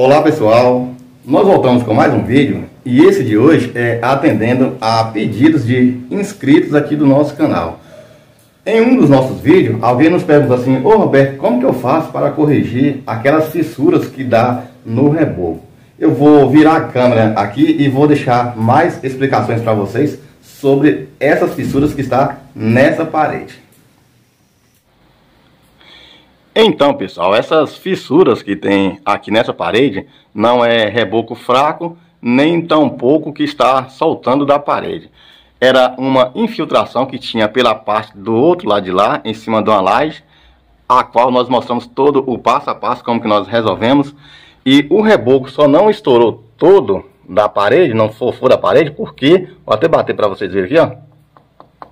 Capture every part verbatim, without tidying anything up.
Olá pessoal, nós voltamos com mais um vídeo e esse de hoje é atendendo a pedidos de inscritos aqui do nosso canal. Em um dos nossos vídeos, alguém nos pergunta assim: ô Roberto, como que eu faço para corrigir aquelas fissuras que dá no reboco? Eu vou virar a câmera aqui e vou deixar mais explicações para vocês sobre essas fissuras que está nessa parede. Então pessoal, essas fissuras que tem aqui nessa parede não é reboco fraco, nem tão pouco que está soltando da parede. Era uma infiltração que tinha pela parte do outro lado de lá, em cima de uma laje, a qual nós mostramos todo o passo a passo, como que nós resolvemos. E o reboco só não estourou todo da parede, não fofou da parede, porque, vou até bater para vocês verem aqui, ó.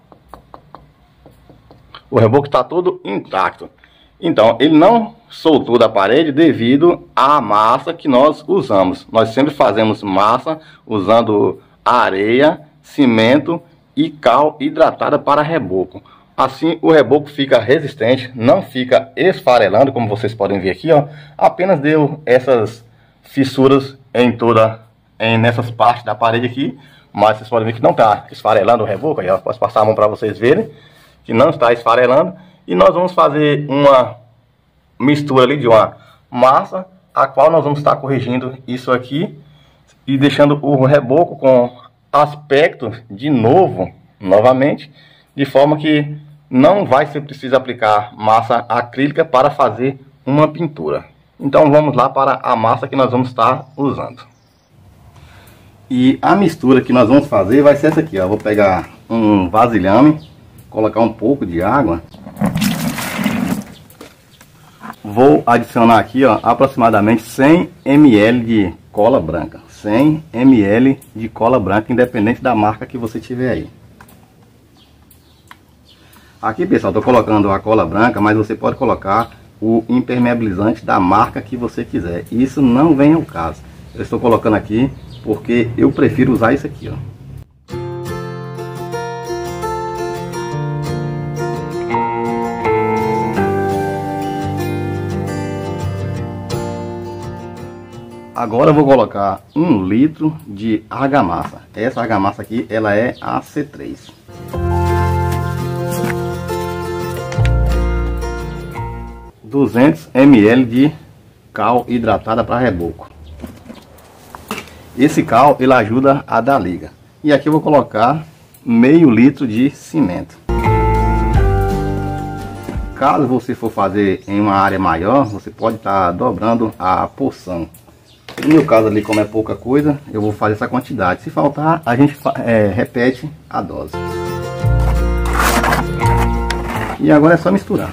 O reboco está todo intacto. Então, ele não soltou da parede devido à massa que nós usamos. Nós sempre fazemos massa usando areia, cimento e cal hidratada para reboco. Assim, o reboco fica resistente, não fica esfarelando, como vocês podem ver aqui, ó. Apenas deu essas fissuras em toda, em, nessas partes da parede aqui. Mas vocês podem ver que não está esfarelando o reboco. Aí eu posso passar a mão para vocês verem que não está esfarelando. E nós vamos fazer uma mistura ali de uma massa, a qual nós vamos estar corrigindo isso aqui e deixando o reboco com aspecto de novo, novamente, de forma que não vai ser preciso aplicar massa acrílica para fazer uma pintura. Então vamos lá para a massa que nós vamos estar usando. E a mistura que nós vamos fazer vai ser essa aqui, ó. Vou pegar um vasilhame, colocar um pouco de água. Vou adicionar aqui, ó, aproximadamente cem mililitros de cola branca. cem mililitros de cola branca, independente da marca que você tiver aí. Aqui, pessoal, estou colocando a cola branca, mas você pode colocar o impermeabilizante da marca que você quiser. Isso não vem ao caso. Eu estou colocando aqui porque eu prefiro usar isso aqui, ó. Agora eu vou colocar um litro de argamassa. Essa argamassa aqui, ela é A C três. duzentos mililitros de cal hidratada para reboco. Esse cal, ele ajuda a dar liga. E aqui eu vou colocar meio litro de cimento. Caso você for fazer em uma área maior, você pode estar dobrando a porção. No meu caso ali, como é pouca coisa, eu vou fazer essa quantidade. Se faltar, a gente é, repete a dose. E agora é só misturar.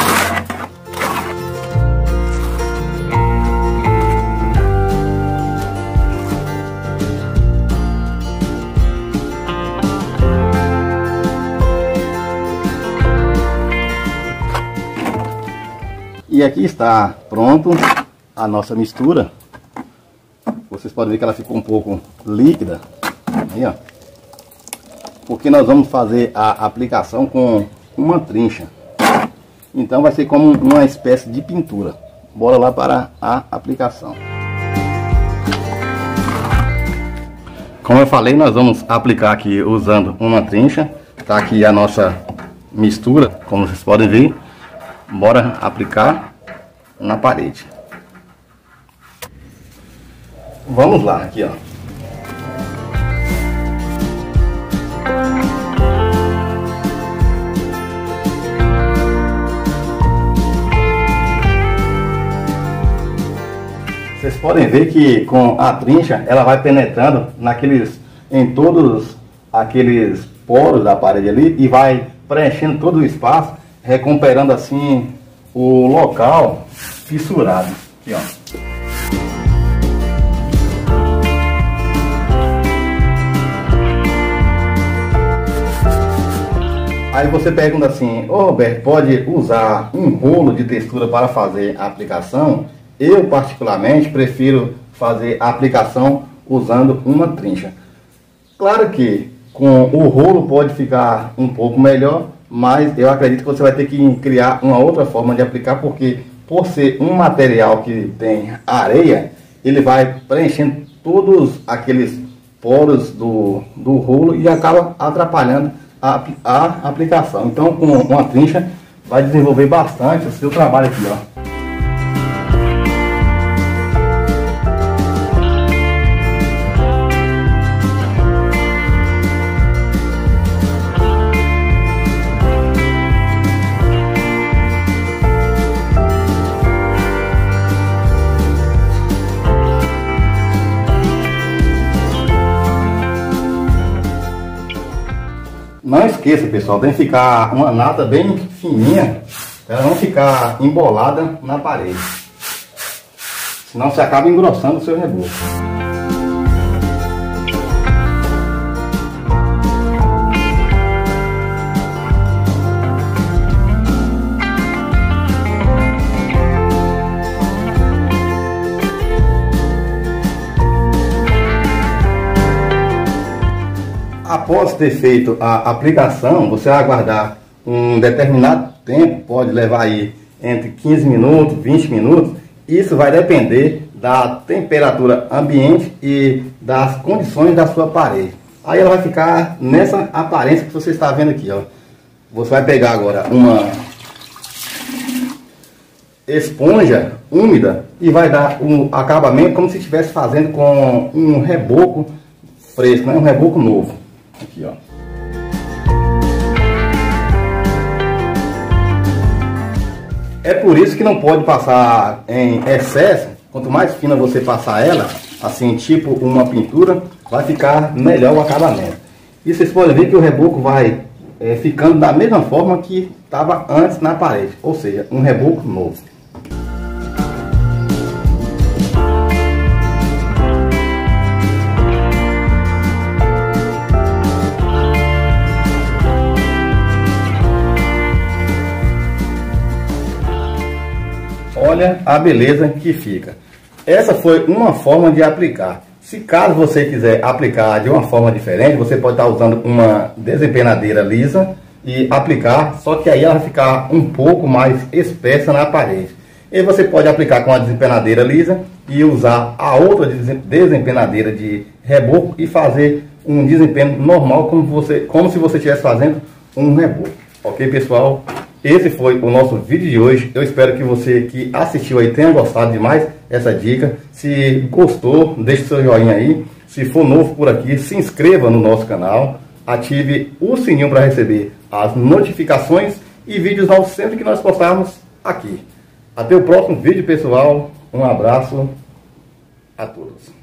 E aqui está pronto a nossa mistura. Vocês podem ver que ela ficou um pouco líquida. Aí, ó. Porque nós vamos fazer a aplicação com uma trincha. Então vai ser como uma espécie de pintura. Bora lá para a aplicação. Como eu falei, nós vamos aplicar aqui usando uma trincha. Tá aqui a nossa mistura, como vocês podem ver. Bora aplicar na parede. Vamos lá, aqui ó. Vocês podem ver que com a trincha ela vai penetrando naqueles, em todos aqueles poros da parede ali e vai preenchendo todo o espaço, recuperando assim o local fissurado. Aqui ó. Aí você pergunta assim: ô Roberto, pode usar um rolo de textura para fazer a aplicação? Eu particularmente prefiro fazer a aplicação usando uma trincha. Claro que com o rolo pode ficar um pouco melhor, mas eu acredito que você vai ter que criar uma outra forma de aplicar, porque por ser um material que tem areia, ele vai preenchendo todos aqueles poros do, do rolo e acaba atrapalhando a, a aplicação. Então, com uma trincha vai desenvolver bastante o seu trabalho aqui, ó. Não esqueça, pessoal, tem que ficar uma nata bem fininha, para ela não ficar embolada na parede. Senão você acaba engrossando o seu reboco. Após ter feito a aplicação, você vai aguardar um determinado tempo, pode levar aí entre quinze minutos, vinte minutos. Isso vai depender da temperatura ambiente e das condições da sua parede. Aí ela vai ficar nessa aparência que você está vendo aqui, ó. Você vai pegar agora uma esponja úmida e vai dar um acabamento como se estivesse fazendo com um reboco fresco, né? Um reboco novo. Aqui, ó. É por isso que não pode passar em excesso. Quanto mais fina você passar ela, assim, tipo uma pintura, vai ficar melhor o acabamento. E vocês podem ver que o reboco vai é, ficando da mesma forma que estava antes na parede, ou seja, um reboco novo. Olha a beleza que fica. Essa foi uma forma de aplicar. Se caso você quiser aplicar de uma forma diferente, você pode estar usando uma desempenadeira lisa e aplicar, só que aí ela vai ficar um pouco mais espessa na parede. E você pode aplicar com a desempenadeira lisa e usar a outra desempenadeira de reboco e fazer um desempenho normal, como, você, como se você estivesse fazendo um reboco. Ok, pessoal? Esse foi o nosso vídeo de hoje. Eu espero que você que assistiu aí tenha gostado demais essa dica. Se gostou, deixe seu joinha aí. Se for novo por aqui, se inscreva no nosso canal. Ative o sininho para receber as notificações e vídeos novos sempre que nós postarmos aqui. Até o próximo vídeo, pessoal. Um abraço a todos.